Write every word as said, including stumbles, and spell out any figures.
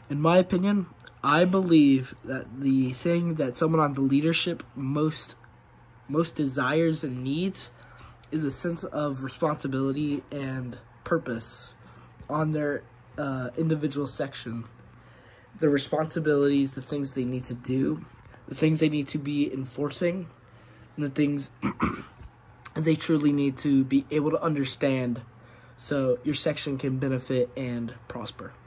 In my opinion, I believe that the thing that someone on the leadership most most desires and needs is a sense of responsibility and purpose on their uh, individual section. The responsibilities, the things they need to do, the things they need to be enforcing, and the things they truly need to be able to understand so your section can benefit and prosper.